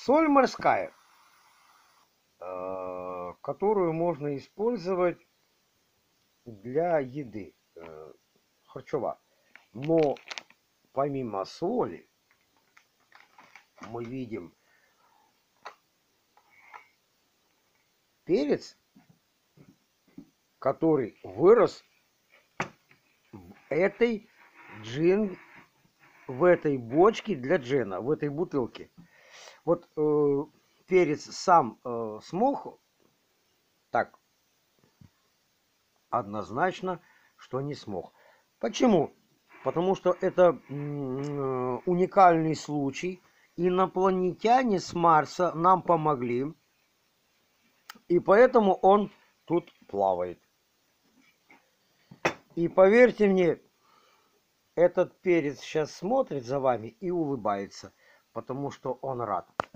Соль морская, которую можно использовать для еды, харчова. Но помимо соли мы видим перец, который вырос в этой в этой бочке для джина, в этой бутылке. Вот перец сам смог, так однозначно, что не смог. Почему? Потому что это уникальный случай. Инопланетяне с Марса нам помогли, и поэтому он тут плавает. И поверьте мне, этот перец сейчас смотрит за вами и улыбается, потому что он рад.